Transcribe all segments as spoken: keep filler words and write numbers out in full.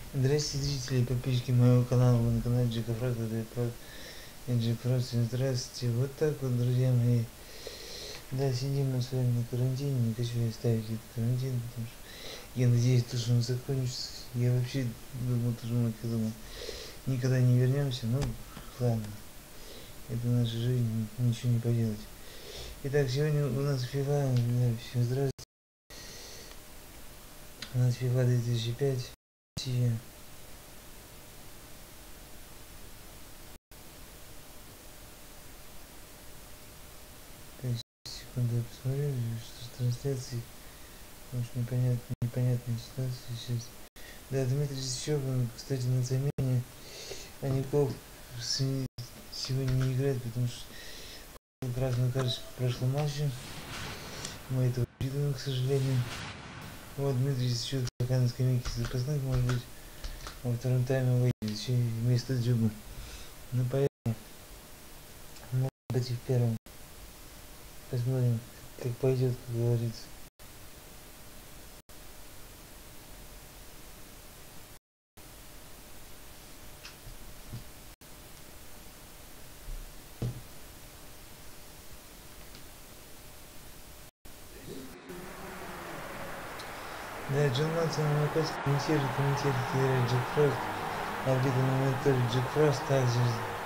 Здравствуйте, зрители и подписчики моего канала. Вы на канале Джека Фроста. Джек Фрост. Здравствуйте. Вот так вот, друзья мои. Да, сидим мы с вами на карантине. Не хочу я ставить этот карантин, потому что я надеюсь, что он закончится. Я вообще думал, что мы к этому никогда не вернемся. Ну, ладно. Это наша жизнь, ничего не поделать. Итак, сегодня у нас FIFA. Да, всем здравствуйте. У нас FIFA две тысячи пять. Секунду, я посмотрю, что с трансляцией. Потому что непонятно, непонятная ситуация сейчас. Да, Дмитрий Щепин, кстати, на замене. Аников сегодня не играет, потому что красную карточку в прошлом матче. Мы это учитываем, к сожалению. Вот Дмитрий Щепин пока на скамейке запасных, может быть, во втором тайме выйдет еще вместо Дзюба. Ну, поехали. Может быть и в первом. Посмотрим, как пойдет, как говорится. Да, Джон Мэнсон на вопрос комментирует, комментирует Джек Фрост. Арбитр на мониторе Джек Фрост также.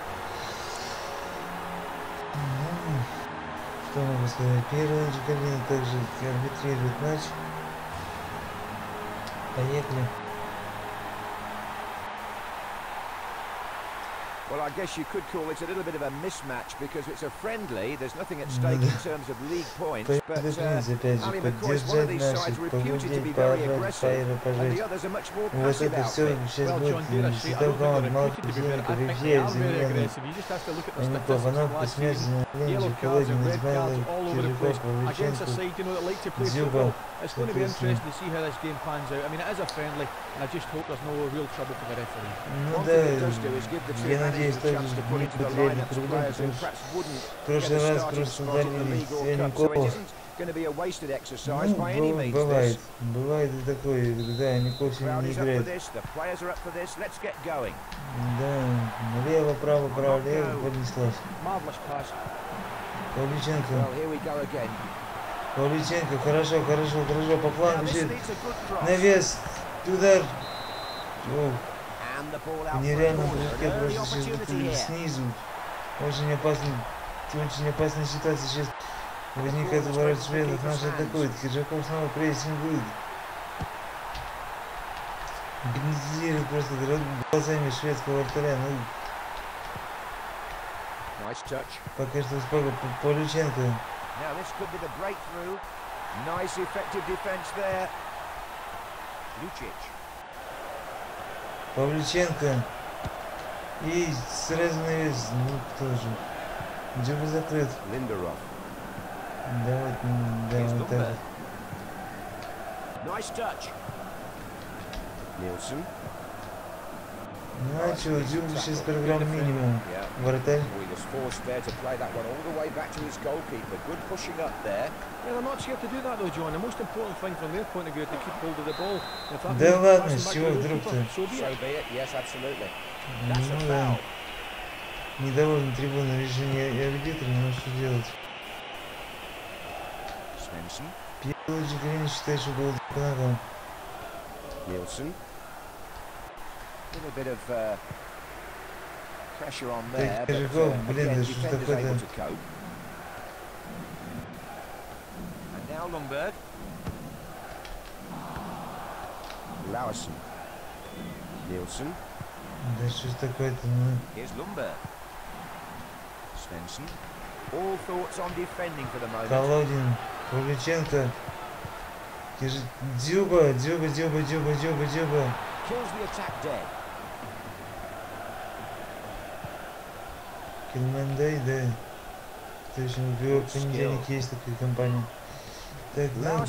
Ну, что могу сказать? Первый Джек Кабина также арбитрирует матч. Поехали. Well, I guess you could call it a little bit of a mismatch because it's a friendly. There's nothing at stake in terms of league points. But uh, Ali McCoy is one of these sides reputed to be very aggressive, and the others are much more passive outfit. Well, John Deere, I think very aggressive. You just have to look at the statistics last season. Yellow cards and red cards all over the place against a side, you know, that like to play football. It's going to be interesting to see how this game pans out. I mean, it is a friendly, and I just hope there's no real trouble for the referee. One thing it does do is give the two managers a chance to put into the lineups players who perhaps wouldn't get a starting spot in the league or cup. So it isn't going to be a wasted exercise by any means. Бывает, бывает и такое, когда Никол сегодня не играет. Let's get going. Да, налево, право, право, лево, понеслась. Marvelous pass. Павличенко. Well, here we go again. Павличенко, хорошо, хорошо, хорошо, по плану бежит. Навес, удар. О, нереально прыжке просто сейчас снизу. Очень опасный, очень опасная ситуация сейчас возникает у ворот шведов. Наш атакует, Киржаков снова прессингует. Гипнотизирует просто глазами шведского вратаря. Ну, пока что спокойно. Павличенко. Now this could be the breakthrough. Nice effective defense there. Lucic. Павличенко. И сразу навес. Ну кто же? Джоба закрыт. Linderoth. Да вот, да вот так. Nice touch. Nielsen. Ну а что, Джоба сейчас программ минимум. Вратарь. Forced there to play that one all the way back to his goalkeeper. Good pushing up there. Yeah, they're not scared to do that though, John. The most important thing from their point of view is to keep hold of the ball. Да ладно, с чего вдруг-то? So be it. Yes, absolutely. That's a foul. Недовольны трибуны решения арбитра, но что делать? Svensson. Первый же Грин считает, что был по ногам. Nielsen. Little bit of uh, pressure on there, but uh, again, defenders able to cope. And now Lundberg. Lauerson. Nielsen. Да что ж такое-то, ну? Here's Lundberg. Svensson. All thoughts on defending for the moment. Колодин, Павличенко. Дзюба, Дзюба, Дзюба, Дзюба, Дзюба, Дзюба. Kills the attack dead. Килмандай, да. Точно, в понедельник есть такая компания. Так, да.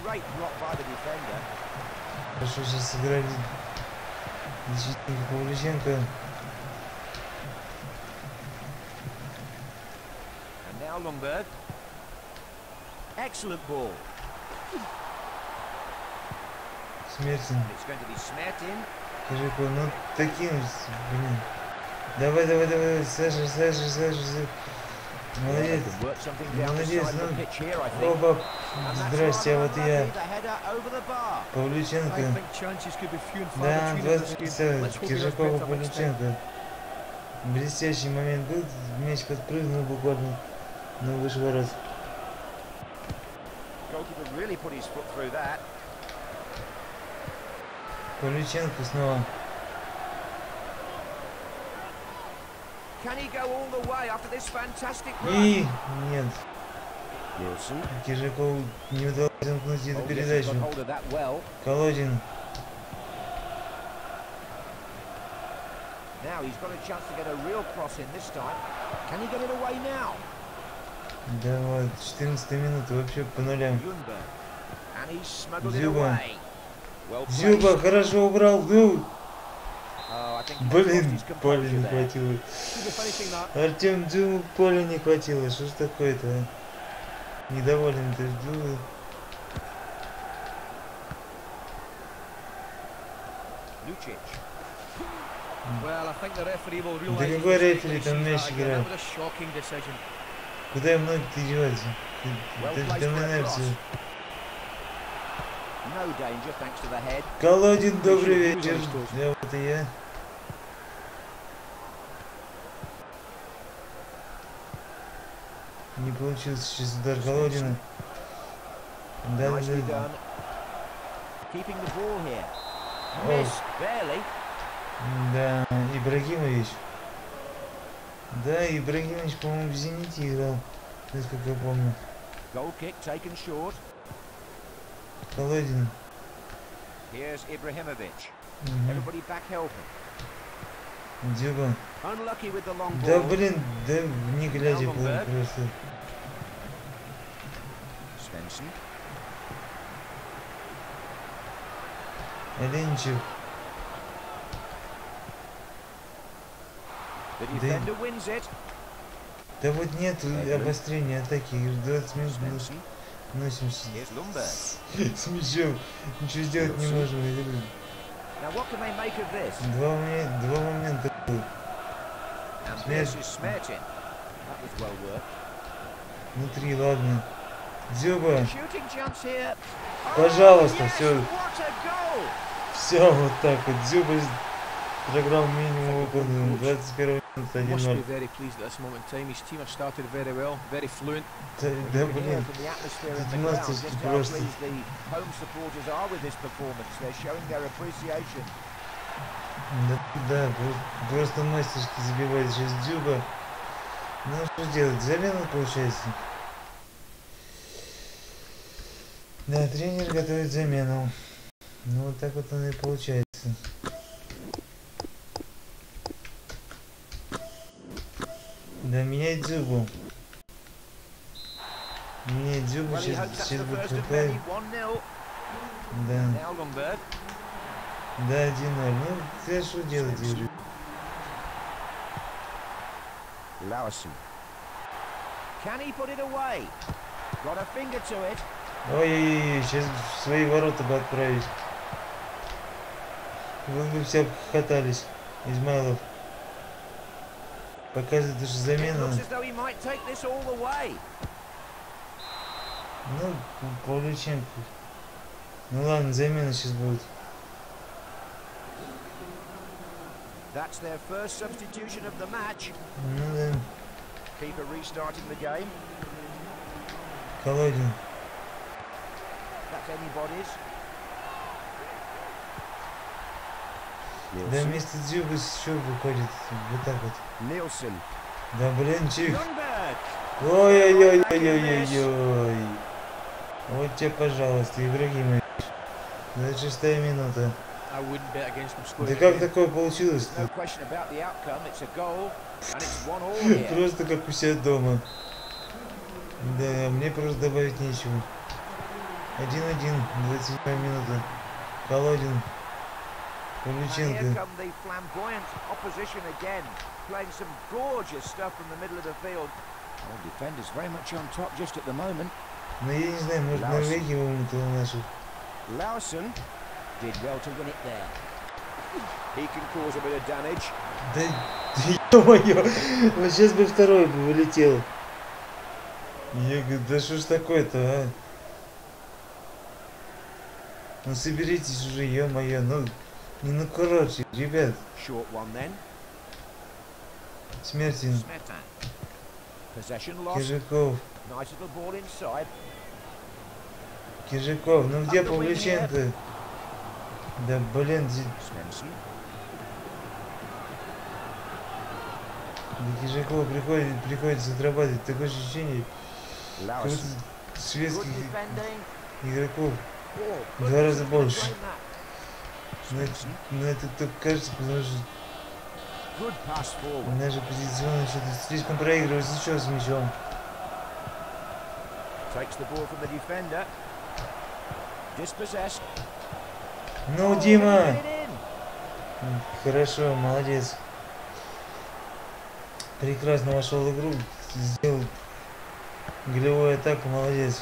Хорошо, сейчас сыграли защитник Павличенко. Смертин. Киржаков, ну таким, блин. Давай, давай, давай, Саша, Саша, Саша, Саша. Молодец. Молодец, ну. Оба. Здрасте, а вот и я. Павлюченко. Да, двадцать пятьдесят. Киржаков и Павлюченко. Блестящий момент был. Мяч подпрыгнул буквально. Но выше ворот. Павлюченко снова. И нет. Киржакову не удалось замкнуть эту передачу. Колодин. Да вот, четырнадцатая минута, вообще по нулям. Дзюба. Дзюба хорошо убрал, ну. Блин, поля не хватило. Артем, Дзюбу поля не хватило. Что ж такое-то, а? Недоволен ты, Дзюба. Да какой рефери там мяч играет? Куда им ноги-то деваться? Доминация. Колодин, добрый вечер. Да, вот и я. Не получился сейчас удар Колодина. Да, да, да. О. Да, Ибрагимович. Да, Ибрагимович, по-моему, в Зените играл, насколько я помню. Колодин. Угу. Дзюба. Да блин, да не глядя просто. Оленчик. Да, да вот нет обострения атаки. двадцать минут носимся с мячом. Ничего сделать не можем. Два, момент, два момента. Смерть. Внутри, ладно. Дзюба. Пожалуйста, все. Все, вот так вот. Дзюба программ минимум выполнен. двадцать первая минута, один ноль. Да, да блин. Это мастерски просто. Да, да, просто мастерски забивает сейчас Дзюба. Ну что делать, замена получается. Да, тренер готовит замену. Ну вот так вот оно и получается. Да, меняй Дзюбу. Меняй Дзюбу, сейчас, сейчас будет хп. Да. Да, один ноль. Ну, ты что делать, Юрий? Ой-ой-ой, сейчас в свои ворота бы отправить. Вы бы все катались, Измайлов. Показывает, что замена. Ну, Павлюченко. Ну ладно, замена сейчас будет. That's their first substitution of the match. Ну да. Keeper restarting the game. Колодин. That's anybody's. Да, вместо Дзюбы еще выходит вот так вот. Нилсон. Да блин, чих. Ой-ой-ой-ой-ой-ой-ой. Вот тебе, пожалуйста, Ибрагимович. двадцать шестая минута. Да как такое получилось-то? Просто как у себя дома. Да, мне просто добавить нечего. один-один, двадцать седьмая минута. Колодин. Павлюченко. Ну я не знаю, может Норвегия вымутила нашу. Did well to win it there. He can cause a bit of damage. Да, ё-моё, вот сейчас бы второй бы вылетел. Я говорю, да что ж такое-то, а? Ну соберитесь уже, ё-моё, ну, не ну короче, ребят. Смертин. Кижаков. Кижаков, ну где Павлюченко? Да блин, да Кижаков приходит, приходится отрабатывать. Такое ощущение, как будто шведских игроков в два раза больше. Но это, но это только кажется, потому что наша позиционная что-то слишком проигрывает сейчас с мячом. Ну, Дима! Хорошо, молодец. Прекрасно вошел в игру, сделал голевую атаку, молодец.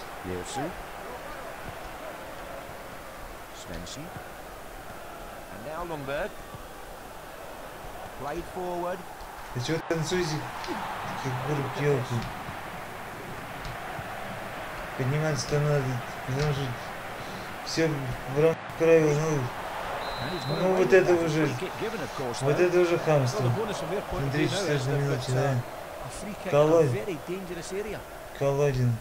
Ты чего танцуете, как город елки? Подниматься-то надо, потому что все в рамках правил, ну, ну вот это уже, вот это уже хамство. На тридцать четвёртой минуте, да. Колодин. Колодин.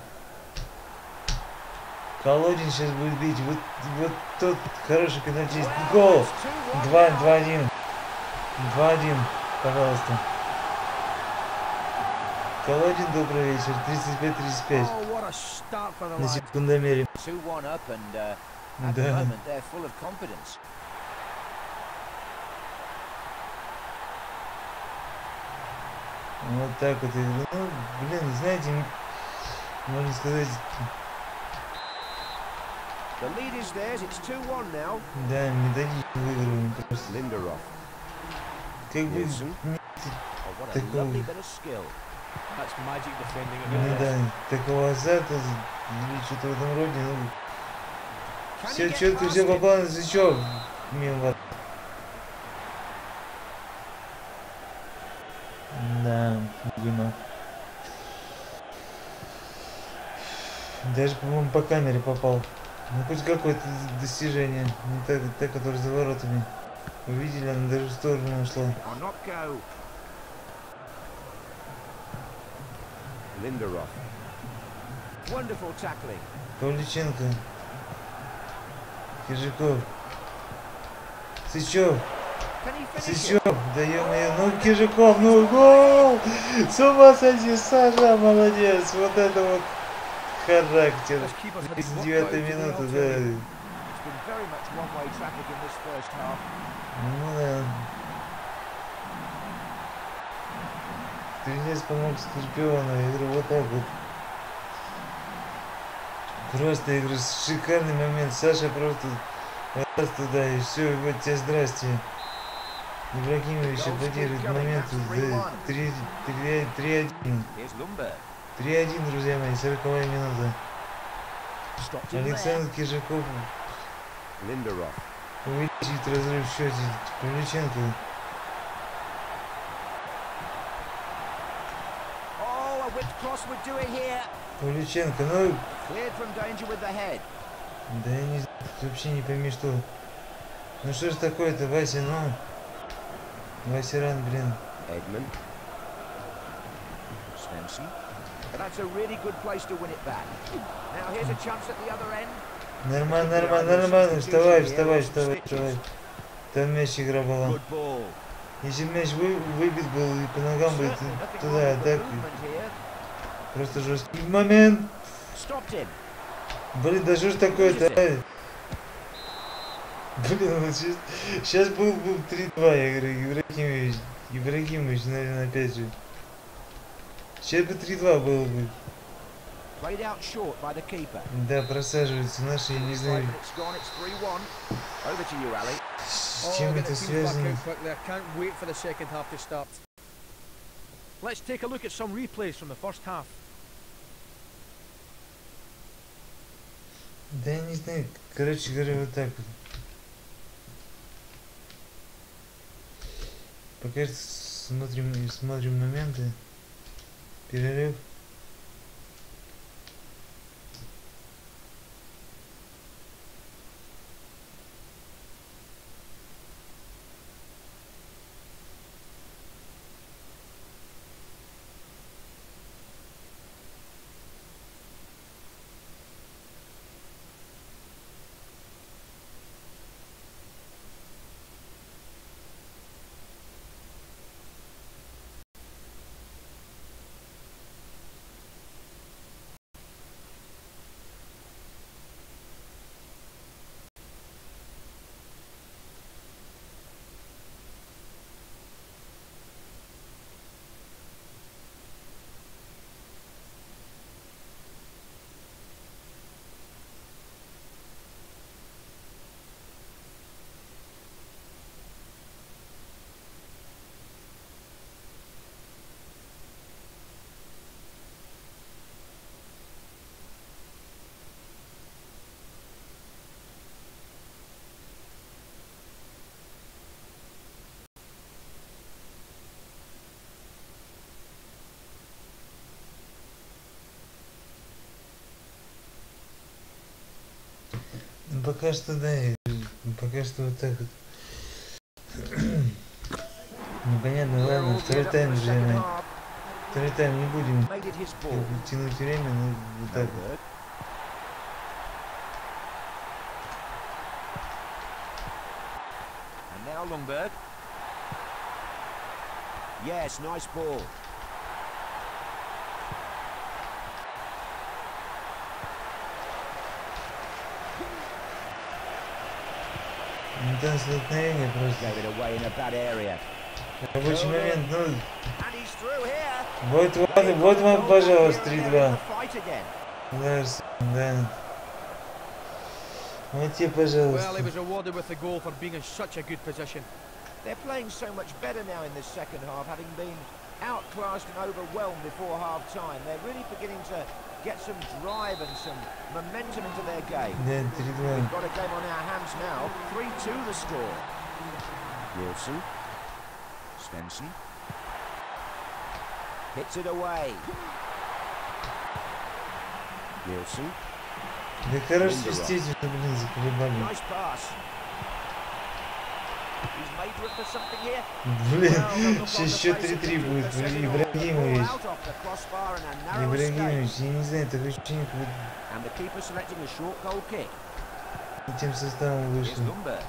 Колодин сейчас будет бить. Вот, вот тот хороший пенальтист. Гол! два-один. два-один, пожалуйста. Колодин, добрый вечер. тридцать пять тридцать пять. На секундомере. Да. Вот так вот. Ну, блин, знаете, можно сказать... Да, методично выигрываем просто. Как бы... Такого... Ну да, такого азарта, или что-то в этом роде, ну... Все четко, все по плану, за что? Мимо. Да, Дима. Даже, по-моему, по камере попал. Ну, хоть какое-то достижение. Не так, та, которая за воротами. Вы видели, она даже в сторону ушла. Павлюченко. Кижаков. Сычев. Сычев. Да ё-моё, ну Кижаков, ну гол! С ума сойти, Саша, молодец. Вот это вот характер. тридцать девятая минута, да. Ну да. Стрелец помог Скорпиону, игру вот так вот. Просто игру, шикарный момент. Саша просто раз туда и все, вот тебе здрасте. Ибрагимович аплодирует момент три-один. три-один, друзья мои, сороковая минута. Александр Кижаков увеличивает разрыв в счете. Павлюченко. Павлюченко, ну... Да я не знаю, вообще не пойми что. Ну что ж такое-то, Вася, ну... Вася Ран, блин. Нормально, нормально, нормально. Вставай, вставай, вставай, вставай. Там мяч игра была. Если мяч вы, выбит был и по ногам будет туда, так. Просто жесткий момент. Блин, да что ж такое-то, а? Блин, вот сейчас, сейчас был, был три-два, я говорю, Ибрагимович, Ибрагимович, наверное, опять же. Сейчас бы три-два было бы. Да, просаживаются наши, я не знаю, с чем это связано. Let's take a look at some replays from the first half. Да я не знаю, короче говоря, вот так вот. Пока что смотрим, смотрим моменты. Перерыв. Пока что, да, пока что вот так вот. Непонятно, ладно, второй тайм же. Второй тайм не будем тянуть время, но вот так вот. Lundberg. Yes, nice ball. Да, столкновение просто. Рабочий момент, ну. Вот, вот, вот вам, пожалуйста, три-два. Ларсон, да. Вот тебе, пожалуйста. They're playing so much better now in this second half, having been outclassed and overwhelmed before half-time. They're really beginning to get some drive and some momentum into their game. Да, три-два. We've got a game on our hands now. three two the score. Wilson. Svensson. Hits it away. Wilson. Да хорош свистите, что, блин, заколебали. Nice pass. Блин, сейчас еще три-три будет. Ибрагимович. Ибрагимович, я не знаю, такое ощущение, как будто тем составом вышел.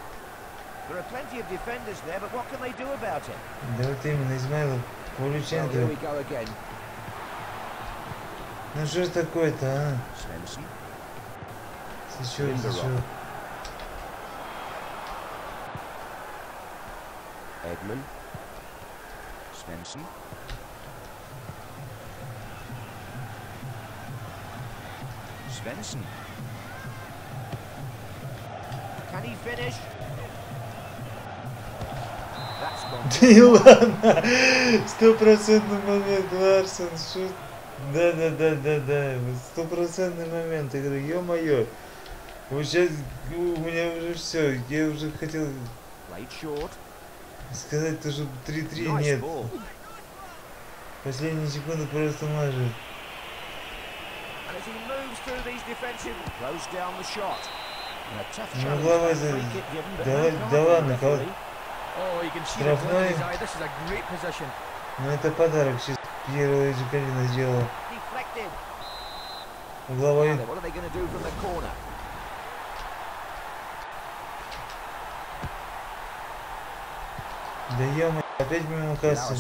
Да вот именно, Измайлов, Павлюченко. Ну что ж такое-то, а? Сычев, Сычев. Edman. Svensson. Svensson. Can he finish? That's gone. Да ладно, стопроцентный момент, Ларсон, что? Да, да, да, да, да, стопроцентный момент. Я говорю, ё-моё, вот сейчас у меня уже все, я уже хотел сказать то, что три-три нет. Последние секунды просто мажет. Ну глава за... Да, да ладно, кого... Штрафной. Ну это подарок сейчас Пьеро Жикалина сделал. Угловой. Да ё-моё, опять мимо кассы.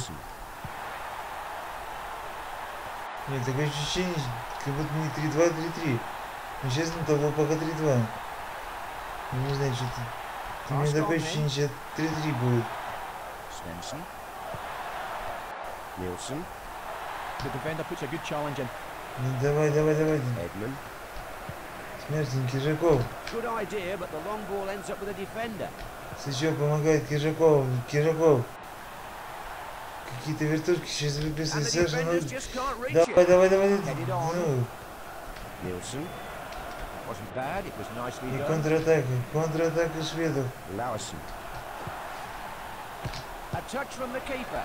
Нет, такое ощущение, как будто не три-два, три-три. Но сейчас на того пока три-два. Я не знаю, что ты... У меня такое ощущение, сейчас три-три будет. Svensson. Nielsen. The defender puts a good challenge in. Ну давай, давай, давай. Edman. Смертин, Кижаков. Good idea, but the long ball ends up with a defender. Сычев помогает Кижаков. Кижаков. Какие-то вертушки сейчас выписывают совершенно... Давай, давай, давай. Ну. Nielsen. Wasn't bad, it was nicely И done. контратака. Контратака шведов. Lausen. A touch from the keeper.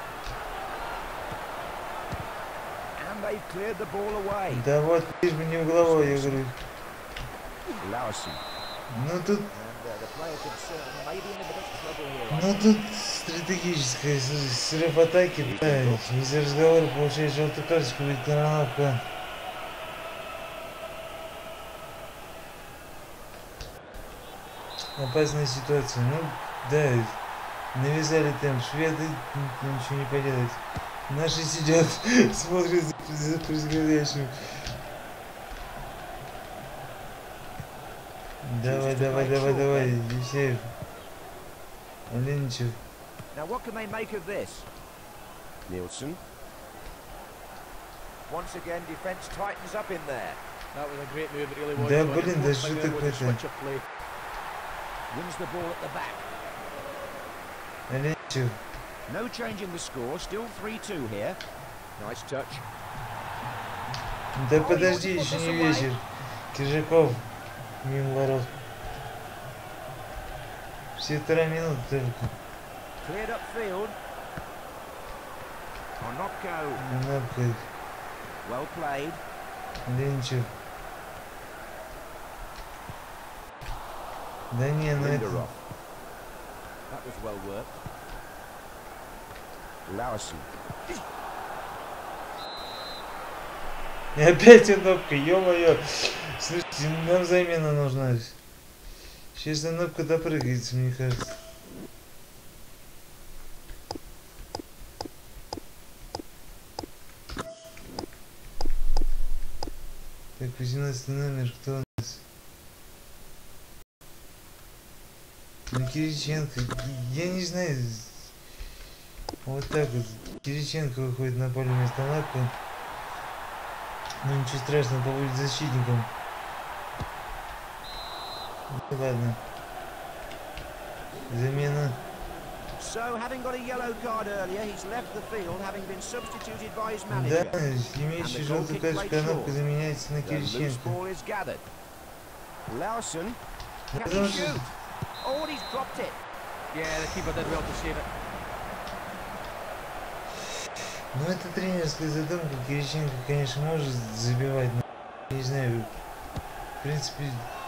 And they've cleared the ball away. Да вот, лишь бы не угловой, я говорю. Ну тут... Ну тут стратегическая срыв атаки, да, из-за разговора получает желтую карточку, будет коронавка. Опасная ситуация, ну да, навязали темп, шведы, ничего не поделать. Наши сидят, смотрят за происходящим. Давай, давай, давай, давай, Евсеев. Оленичев. Now what can they make of this? Nielsen. Once again, defense tightens up in there. That was a great move, it really was. Да, блин, да что такое-то? Wins the ball at the back. Оленичев. No change in the score, still three two here. Nice touch. Да подожди, еще не вечер. Киржаков. Мимо ворот. Все вторая минута только. Cleared up field. Onopko. Onopko. Well played. Ленчев. Да не, ну это... That was well worked. Lawson. И опять Онопка, ё-моё. Слушайте, нам замена нужна. Сейчас Онопка допрыгается, мне кажется. Так, восемнадцатый номер, кто у нас? Ну, Кириченко, я не знаю. Вот так вот. Кириченко выходит на поле вместо Онопка. Ну ничего страшного, побудет защитником. Ну ладно. Замена. So, having got a yellow card earlier, he's left the field, having been substituted by his manager. Да, имеющий желтую карточку Онопка заменяется на Кириченко. Lawson. Can he shoot? Oh, he's dropped it. Yeah, the keeper did well to save it. Ну это тренерская задумка. Кириченко, конечно, может забивать, но не знаю. В принципе,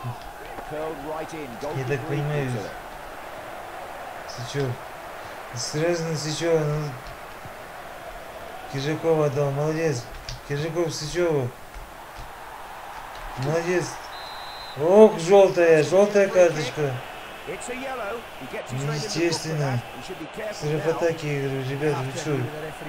я так понимаю, Сычев. Сразу на Сычева, ну, Киржакова отдал, молодец. Киржаков Сычеву. Молодец. Ох, желтая, желтая карточка. Естественно. Срыв атаки, я говорю, ребята, вы что?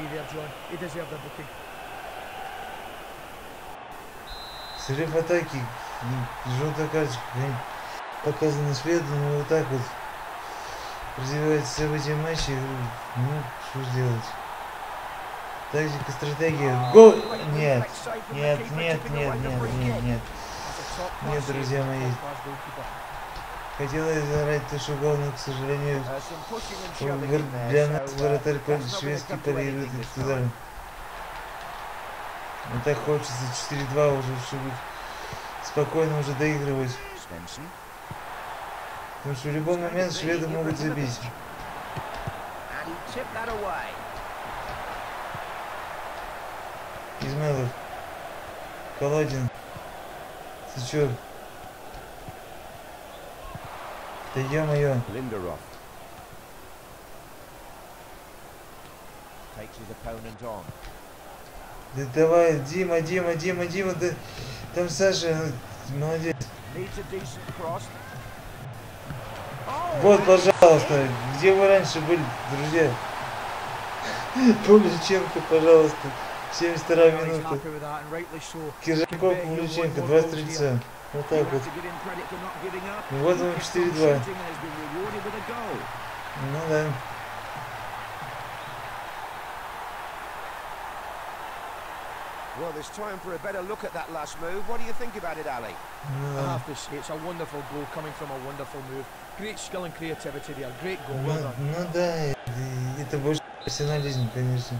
Срыв атаки, желтая карточка, показано свету, но вот так вот развивается события матча. Ну, что сделать? Тактика, стратегия. Гол! Нет, нет, нет, нет, нет, нет, нет. Нет, друзья мои. Хотела заорать то, что гол, но, к сожалению, для нас вратарь шведский парирует этот удар. Ну так хочется четыре-два уже, чтобы спокойно уже доигрывать. Потому что в любой момент шведы могут забить. Измайлов. Колодин. Сычев. Да ё-моё. Да давай, Дима, Дима, Дима, Дима, да там Саша, молодец. Вот, пожалуйста, где вы раньше были, друзья? Павлюченко, пожалуйста, семьдесят вторая минута. Киржаков, Павлюченко, двадцать три лица. Вот так вот. И вот он четыре-два. Ну да. Well, there's time for a better look at that last move. What do you think about it, Ali? I have to say, it's a wonderful goal coming from a wonderful move. Great skill and creativity there. Great goal. Well done. Ну да, это больше профессионализм, конечно.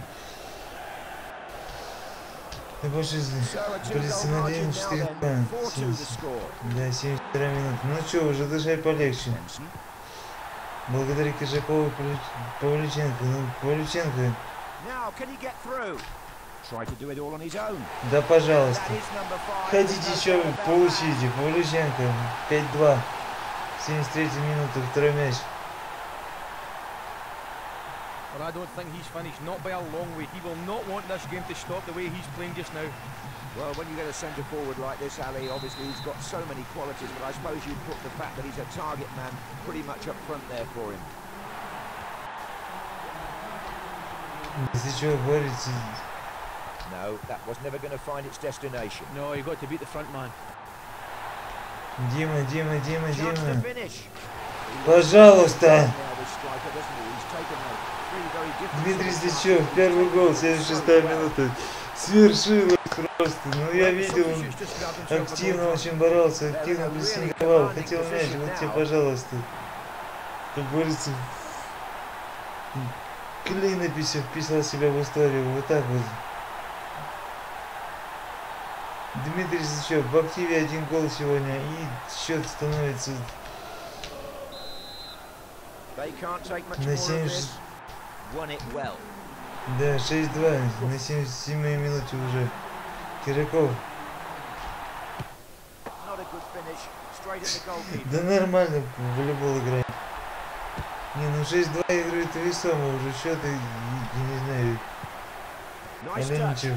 Это больше профессионализм четыре-два. Да, семьдесят вторая минута. Ну что, уже дышать полегче. Благодаря Киржакову Павлюченко. Ну, Павлюченко. Да, пожалуйста. Хотите еще, получите. Павлюченко. пять-два. семьдесят третья минута, второй мяч. Well, I don't think he's finished, not by a long way. He will not want this game to stop the way he's playing just now. Well, when you get a centre forward like this, Ali, obviously he's got so many qualities, but I suppose you'd put the fact that he's a target man pretty much up front there for him. No, that was never going to find its destination. No, you got to beat the front man. Дима, Дима, Дима, Дима. Пожалуйста. Дмитрий Сычев, первый гол, семьдесят шестая минута. Свершилось просто. Ну, я видел, он активно очень боролся, активно прессинговал, хотел мяч. Вот тебе, пожалуйста. Как говорится, клинописью вписал себя в историю. Вот так вот. Дмитрий Сычев в активе один гол сегодня, и счет становится на семьдесят. Да, шесть-два на семьдесят седьмой минуте уже. Киряков. Да нормально в волейбол играет. Не, ну шесть-два играет весомо уже счет, и, я не знаю. Оленичев.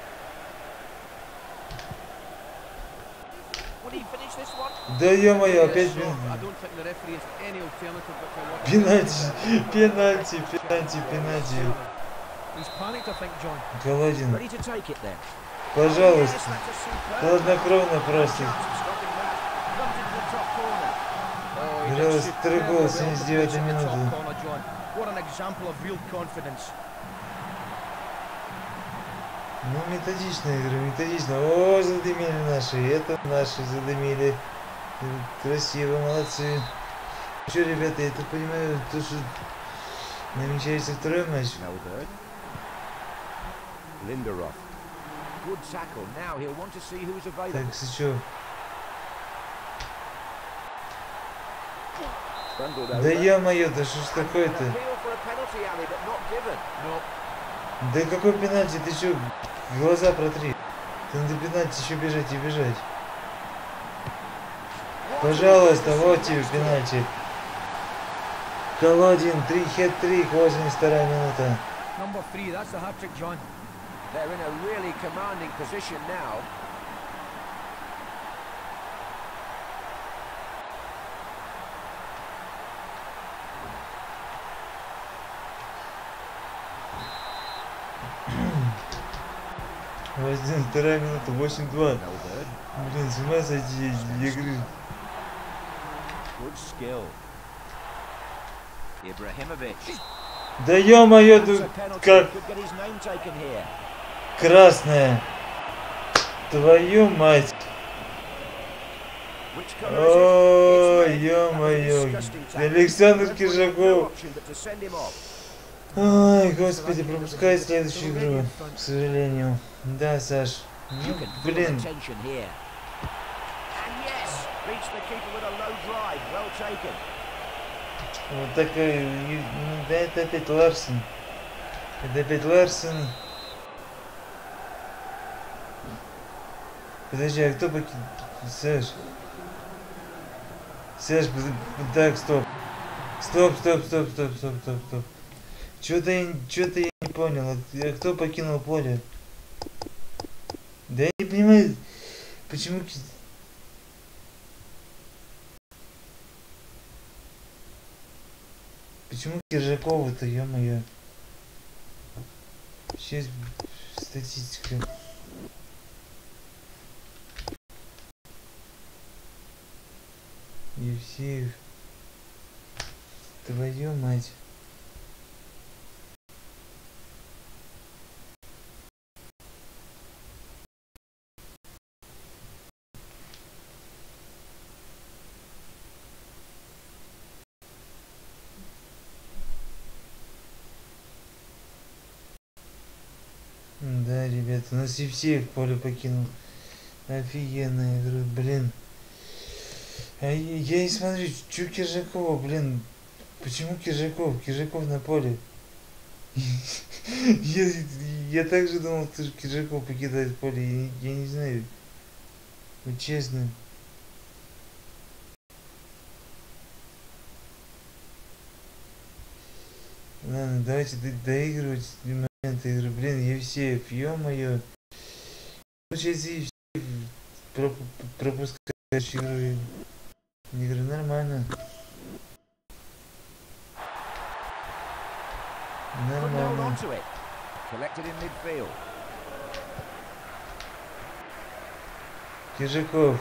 Да ё-моё, опять пенальти, пенальти, пенальти, пенальти. Голодин. Пожалуйста. Хладнокровно просто. Пожалуйста, второй гол, семьдесят девятая минута. Ну, методично игра, методично. О, задымили наши, это наши задымили. Красиво, молодцы. Что, ребята, я так понимаю, то, что намечается второй матч. Так, Сычев. Да ё-моё, да что ж такое-то? Да какой пенальти, ты что, глаза протри. Ты надо пенальти еще бежать и бежать. Пожалуйста, вот тебе пенальти. Голодин, три хет-трик, восемьдесят вторая минута. восемьдесят вторая минута, восемь-два. Блин, с ума сойти игры. Да ё-моё, тут как красная. Твою мать. О, ё-моё. Александр Киржаков. Ой, господи, пропускай следующую игру, к сожалению. Да, Саш. Ну, блин. Вот такая, ну, да, это опять Ларсон. Это опять Ларсон. Подожди, а кто покинул? Саш. Саш, так, стоп. Стоп, стоп, стоп, стоп, стоп, стоп, стоп. Что-то я, что-то я не понял. А кто покинул поле? Да я не понимаю, почему... Почему Киржакову-то, ё-моё? Сейчас статистика. Евсеев. Твою мать. Да, ребята, у нас Евсеев поле покинул. Офигенная игра, блин. А я, я не смотрю, чё Киржакова, блин, Почему Киржаков? Киржаков на поле. я, я также думал, что Киржаков покидает поле. Я, я не знаю. Вот честно. Ладно, давайте до доигрывать моменты игры. Блин, Евсеев, ё-моё. Получается, Евсеев проп пропускаешь игру. Игры нормально. Нормально. Киржаков.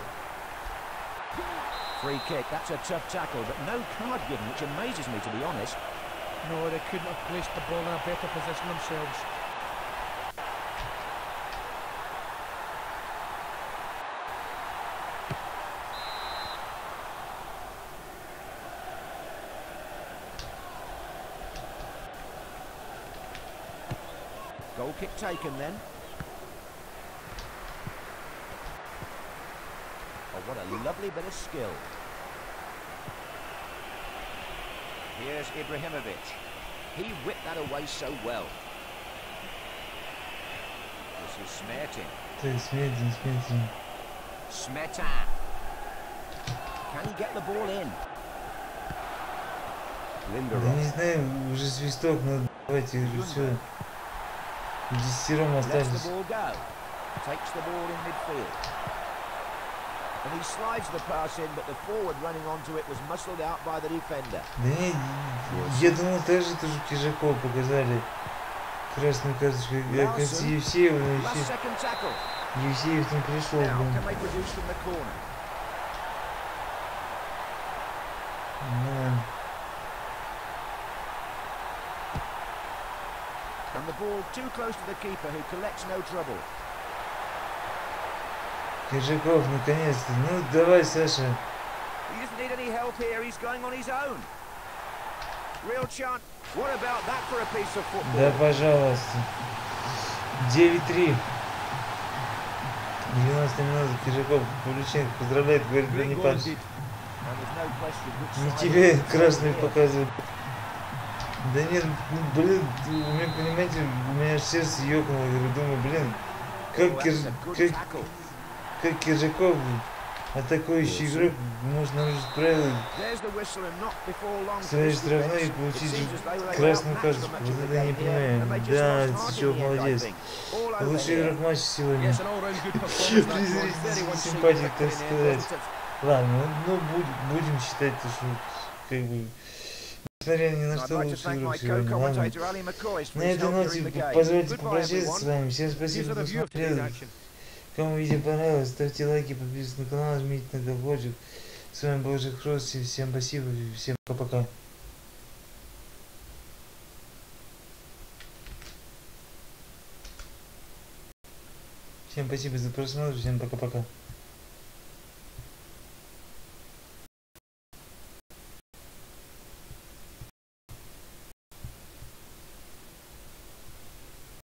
Free kick, that's a tough tackle, but no card given, which amazes me, to be honest. No, they couldn't have placed the ball in a better position themselves. Goal kick taken then. Oh, what a lovely bit of skill. Here's Ibrahimovic. He whipped that away so well. This is Smertin. Smertin, Smertin. Smetan. Can he get the ball in? Да не знаю, уже свисток, но давайте уже все. Десятером остались. Takes the ball in midfield. And he slides the pass in, but the forward running onto it was muscled out by the defender. Да не, я думал, также тоже Киржакова показали красную карточку. Я, кажется, Евсеев, но Евсеев там пришел, блин. And the ball too close to the keeper, who collects no trouble. Киржаков, наконец-то. Ну, давай, Саша. He doesn't need any help here. He's going on his own. Real chance. What about that for a piece of football? Да, пожалуйста. девять три. девяносто минут. Киржаков, Павлюченко поздравляет, говорит, да не пас. Не тебе красный показывают. Да нет, блин, у меня, понимаете, у меня сердце ёкнуло, я думаю, блин, как, Кир... как... как Киржаков, атакующий игрок, может нарушить правила своей штрафной и получить красную карточку. Вот это я не понимаю. Да, Сычев молодец. Лучший игрок матча сегодня. Презрительный симпатик, так сказать. Ладно, ну будем считать, что как бы... Несмотря ни на что, лучший игрок сегодня. Ладно. На этой ноте позвольте попрощаться с вами. Всем спасибо, что смотрели. Кому видео понравилось, ставьте лайки, подписывайтесь на канал, жмите на колокольчик. С вами был Жек Фрост, всем спасибо, всем пока-пока. Всем спасибо за просмотр, всем пока-пока.